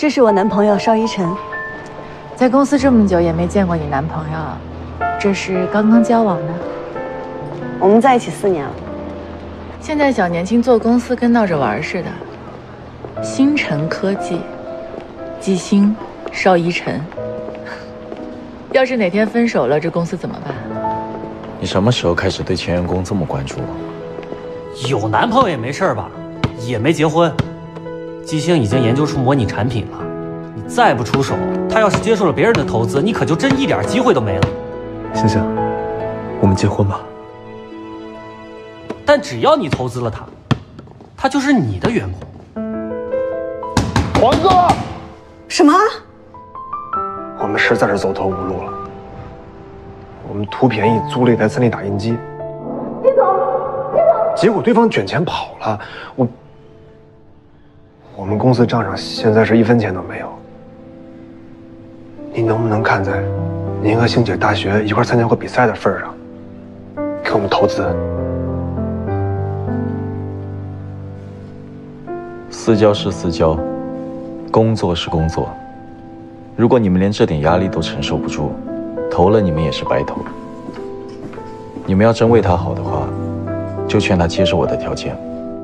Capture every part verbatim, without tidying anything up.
这是我男朋友邵一晨。 在公司这么久也没见过你男朋友，这是刚刚交往的？ 我们在一起四年了。 现在小年轻做公司跟闹着玩似的。星辰科技，纪星，邵一晨。要是哪天分手了，这公司怎么办？ 你什么时候开始对前员工这么关注？ 有男朋友也没事吧？也没结婚。纪星已经研究出模拟产品了，你再不出手，他要是接受了别人的投资，你可就真一点机会都没了。 星星，我们结婚吧。 但只要你投资了他，他就是你的员工。 黄哥， 什么？ 我们实在是走投无路了。我们图便宜租了一台 三 D 打印机，别走，别走。结果对方卷钱跑了，我，我们公司账上现在是一分钱都没有。您能不能看在您和星姐大学一块参加过比赛的份上，给我们投资？ 私交是私交，工作是工作。如果你们连这点压力都承受不住，投了你们也是白投。你们要真为他好的话，就劝他接受我的条件。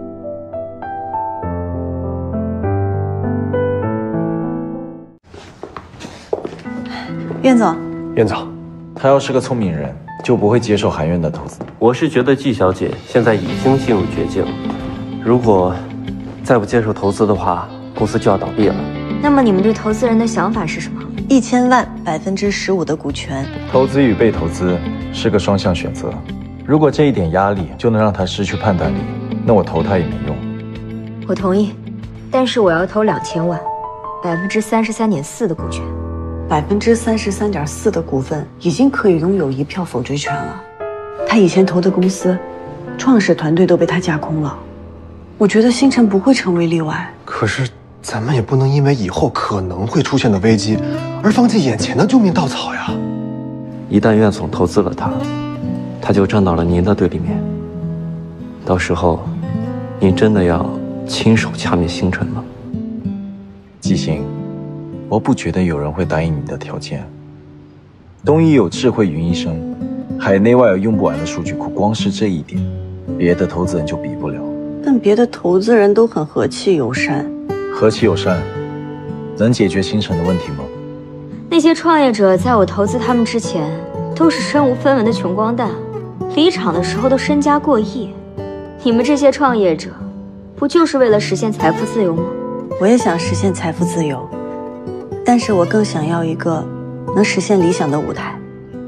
苑总， 苑总， 他要是个聪明人，就不会接受韩院的投资。 我是觉得季小姐现在已经进入绝境，如果再不接受投资的话，公司就要倒闭了。 那么你们对投资人的想法是什么？ 一千万百分之十五的股权。 投资与被投资是个双向选择，如果这一点压力就能让他失去判断力，那我投他也没用。 我同意，但是我要投两千万，百分之三十三点四的股权。 百分之三十三点四的股份已经可以拥有一票否决权了。他以前投的公司，创始团队都被他架空了。我觉得星辰不会成为例外。 可是咱们也不能因为以后可能会出现的危机，而放弃眼前的救命稻草呀。 一旦苑总投资了他，他就站到了您的对立面。到时候，您真的要亲手掐灭星辰吗？ 纪星，我不觉得有人会答应你的条件。东一有智慧云一生，海内外有用不完的数据库，光是这一点，别的投资人就比不了。 但别的投资人都很和气友善。 和气友善，能解决星辰的问题吗？ 那些创业者在我投资他们之前，都是身无分文的穷光蛋，离场的时候都身家过亿。你们这些创业者，不就是为了实现财富自由吗？ 我也想实现财富自由，但是我更想要一个能实现理想的舞台。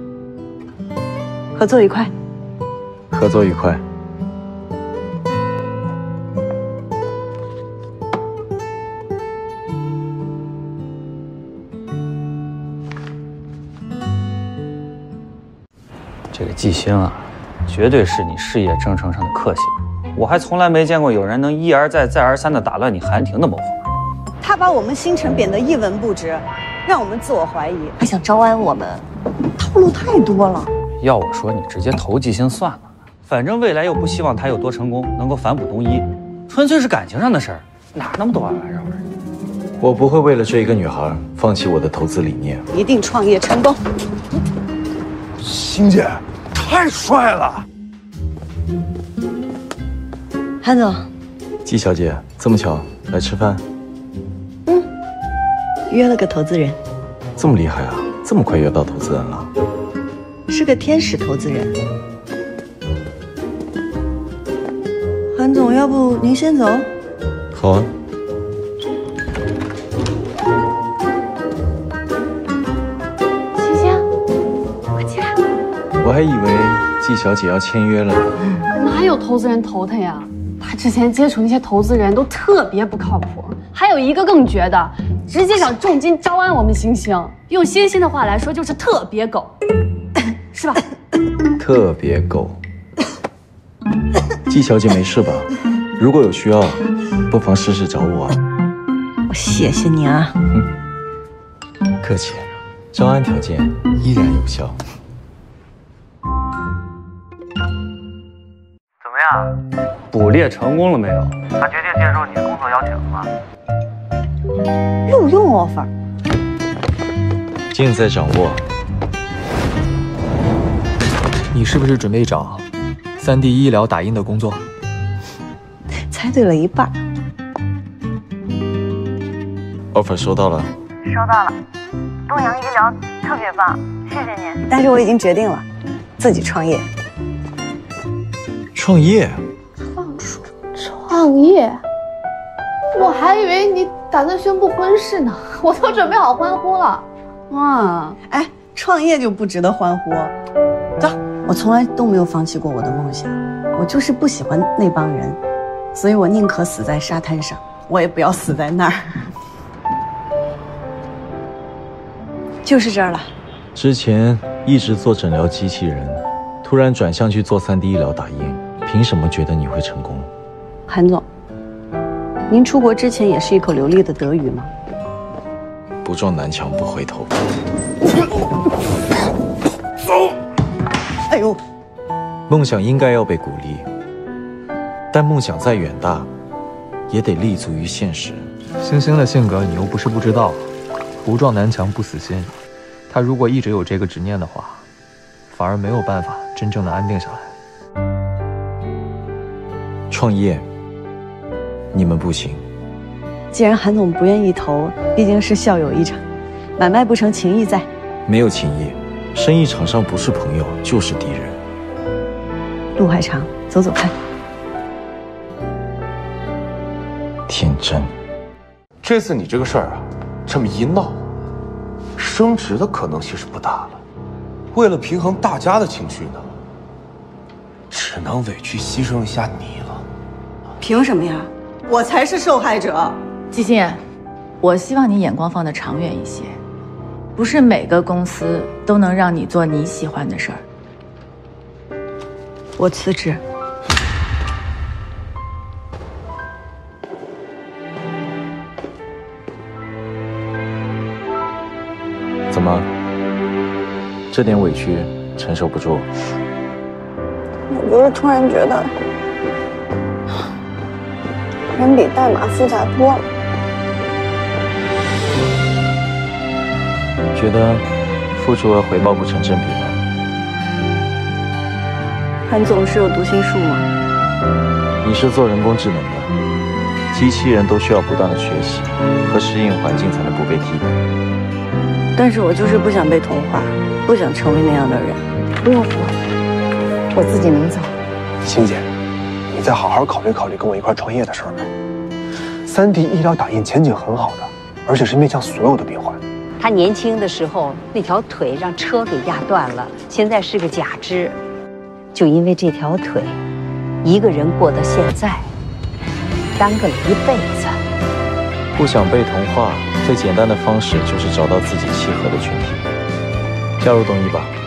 合作愉快。 合作愉快。 这个纪星啊，绝对是你事业征程上的克星。我还从来没见过有人能一而再、再而三地打乱你韩廷的谋划。 他把我们星辰贬得一文不值，让我们自我怀疑，还想招安我们，套路太多了。 要我说，你直接投纪星算了，反正未来又不希望他有多成功，能够反哺东一，纯粹是感情上的事儿，哪那么多弯弯绕绕？ 我不会为了追一个女孩放弃我的投资理念。 一定创业成功。 星姐，太帅了！ 韩总， 季小姐，这么巧来吃饭？ 嗯，约了个投资人。 这么厉害啊！这么快约到投资人了？ 是个天使投资人。韩总，要不您先走？ 好啊。 星星，快起来！ 我还以为季小姐要签约了呢。 哪有投资人投他呀？他之前接触那些投资人都特别不靠谱，还有一个更绝的，直接想重金招安我们星星。用星星的话来说，就是特别狗，是吧？ 特别狗。季小姐没事吧？如果有需要，不妨试试找我啊。 我谢谢你啊。 嗯，客气。招安条件依然有效。 怎么样？ 捕猎成功了没有？ 他决定接受你的工作邀请了吗？ 陆用 offer， 尽在掌握。 你是不是准备找三 D 医疗打印的工作？ 猜对了一半。 offer 收到了。 收到了，东阳医疗特别棒，谢谢您。 但是我已经决定了，自己创业。 创业？ 创业？我还以为你打算宣布婚事呢，我都准备好欢呼了。哇， 哎，创业就不值得欢呼。走，我从来都没有放弃过我的梦想，我就是不喜欢那帮人，所以我宁可死在沙滩上，我也不要死在那儿。就是这儿了。 之前一直做诊疗机器人，突然转向去做 三 D 医疗打印，凭什么觉得你会成功？ 韩总，您出国之前也是一口流利的德语吗？ 不撞南墙不回头。 走！哎呦， 梦想应该要被鼓励，但梦想再远大，也得立足于现实。 星星的性格你又不是不知道，不撞南墙不死心。他如果一直有这个执念的话，反而没有办法真正的安定下来。 创业，你们不行。 既然韩总不愿意投，毕竟是校友一场，买卖不成情义在。 没有情义，生意场上不是朋友就是敌人。 路还长，走走看。 天真。 这次你这个事儿啊，这么一闹，升职的可能性是不大了。为了平衡大家的情绪呢，只能委屈牺牲一下你了。 凭什么呀？我才是受害者。 季欣，我希望你眼光放得长远一些，不是每个公司都能让你做你喜欢的事儿。 我辞职。 怎么？这点委屈承受不住？ 我就是突然觉得，人比代码复杂多了。 觉得付出和回报不成正比吗？ 韩总是有读心术吗？ 你是做人工智能的，机器人都需要不断的学习和适应环境才能不被替代。 但是我就是不想被同化，不想成为那样的人。 不用扶，我自己能走。 欣姐，你再好好考虑考虑跟我一块创业的事儿吧。三 D 医疗打印前景很好的，而且是面向所有的病患。 他年轻的时候那条腿让车给压断了，现在是个假肢，就因为这条腿，一个人过到现在，耽搁了一辈子。 不想被同化，最简单的方式就是找到自己契合的群体，加入东医吧。